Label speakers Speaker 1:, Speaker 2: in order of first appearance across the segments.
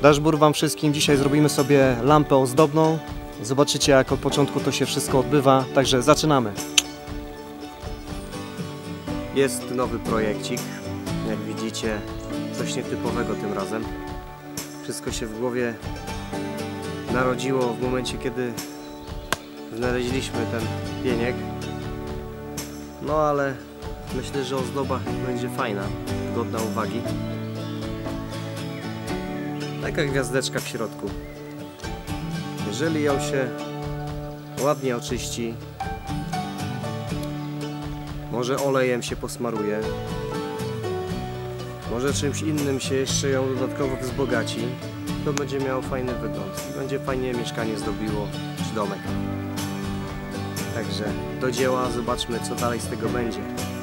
Speaker 1: Daszbur wam wszystkim. Dzisiaj zrobimy sobie lampę ozdobną. Zobaczycie, jak od początku to się wszystko odbywa. Także zaczynamy. Jest nowy projekcik. Jak widzicie, coś nietypowego tym razem. Wszystko się w głowie narodziło w momencie, kiedy znaleźliśmy ten pieniek. No ale myślę, że ozdoba będzie fajna, godna uwagi. Taka gwiazdeczka w środku. Jeżeli ją się ładnie oczyści, może olejem się posmaruje, może czymś innym się jeszcze ją dodatkowo wzbogaci, to będzie miało fajny wygląd. Będzie fajnie mieszkanie zdobiło, czy domek. Także do dzieła, zobaczmy, co dalej z tego będzie.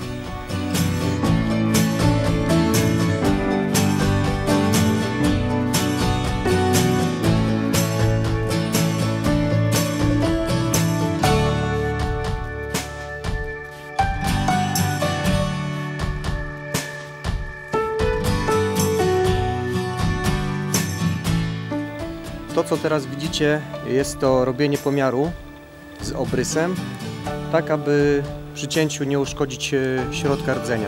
Speaker 1: To, co teraz widzicie, jest to robienie pomiaru z obrysem, tak aby przy cięciu nie uszkodzić środka rdzenia.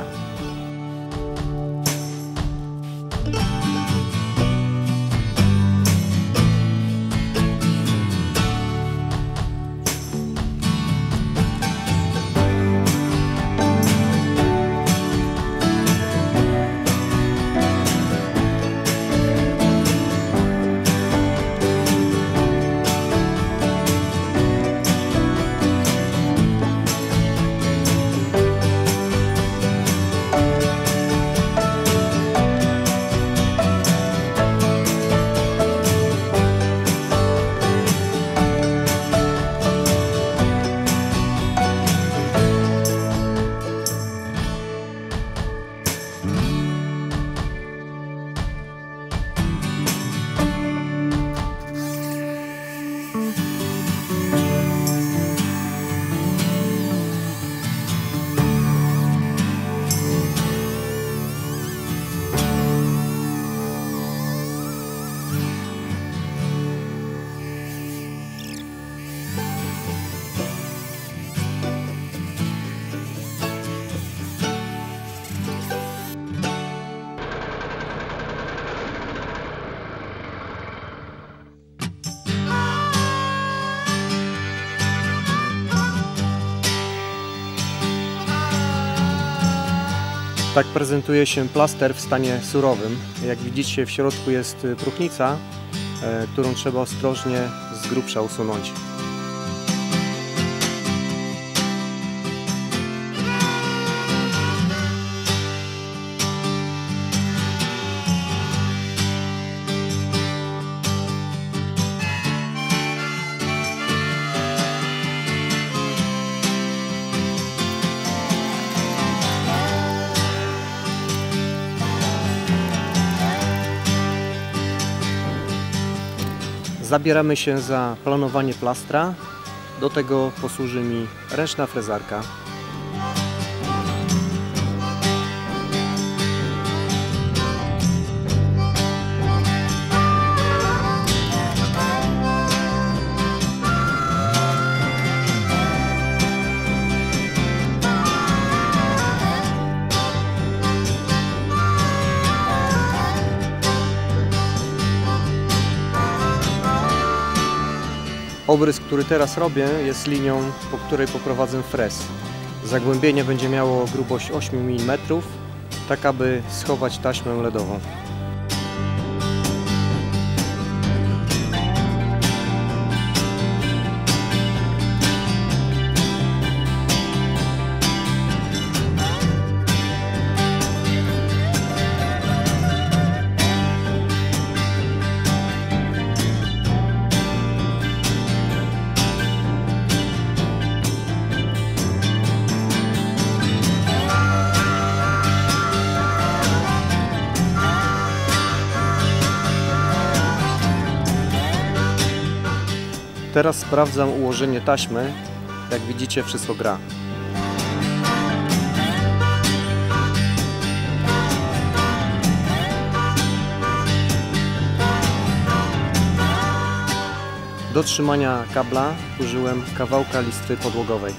Speaker 1: Tak prezentuje się plaster w stanie surowym. Jak widzicie, w środku jest próchnica, którą trzeba ostrożnie z grubsza usunąć. Zabieramy się za planowanie plastra. Do tego posłuży mi ręczna frezarka. Obrys, który teraz robię, jest linią, po której poprowadzę frez. Zagłębienie będzie miało grubość 8 mm, tak aby schować taśmę LEDową. Teraz sprawdzam ułożenie taśmy. Jak widzicie, wszystko gra. Do trzymania kabla użyłem kawałka listwy podłogowej.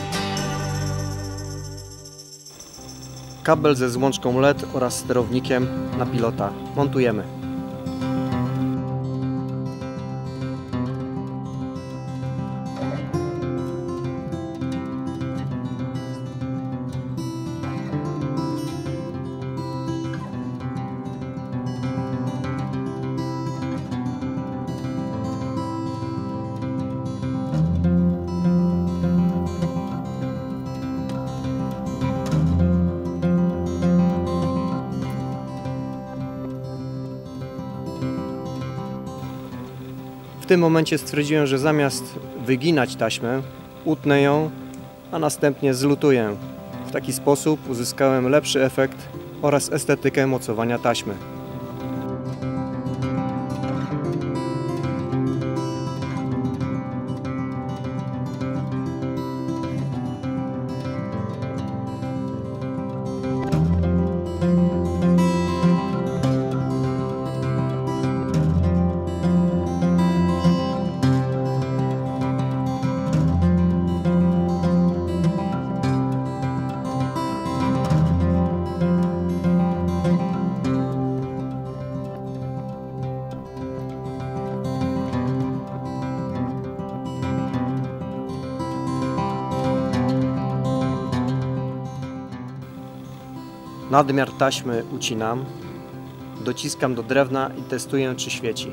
Speaker 1: Kabel ze złączką LED oraz sterownikiem na pilota montujemy. W tym momencie stwierdziłem, że zamiast wyginać taśmę, utnę ją, a następnie zlutuję. W taki sposób uzyskałem lepszy efekt oraz estetykę mocowania taśmy. Nadmiar taśmy ucinam, dociskam do drewna i testuję, czy świeci.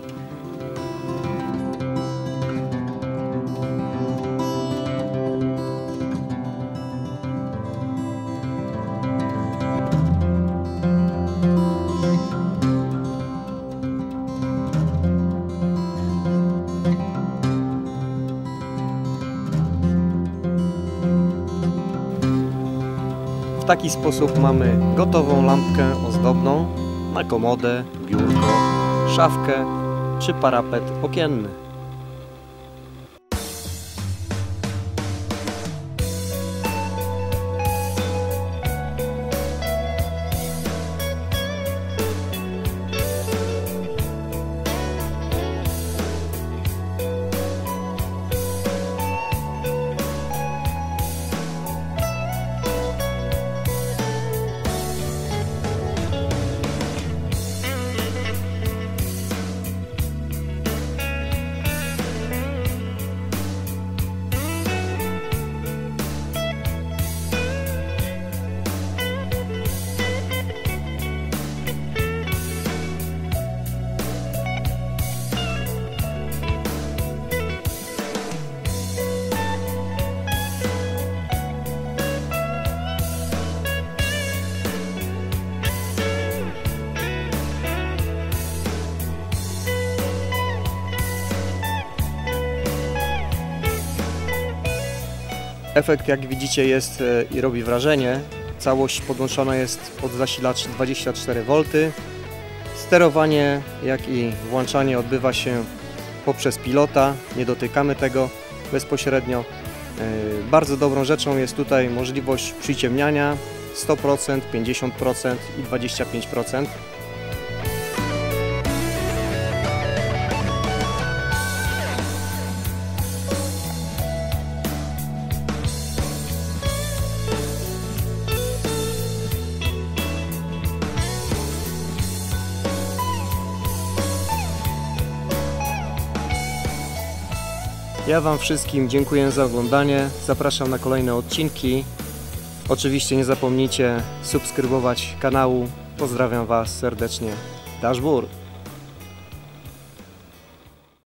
Speaker 1: W taki sposób mamy gotową lampkę ozdobną na komodę, biurko, szafkę czy parapet okienny. Efekt, jak widzicie, jest i robi wrażenie. Całość podłączona jest pod zasilacz 24V. Sterowanie, jak i włączanie odbywa się poprzez pilota. Nie dotykamy tego bezpośrednio. Bardzo dobrą rzeczą jest tutaj możliwość przyciemniania 100%, 50% i 25%. Ja Wam wszystkim dziękuję za oglądanie, zapraszam na kolejne odcinki. Oczywiście nie zapomnijcie subskrybować kanału. Pozdrawiam Was serdecznie. Dashboard.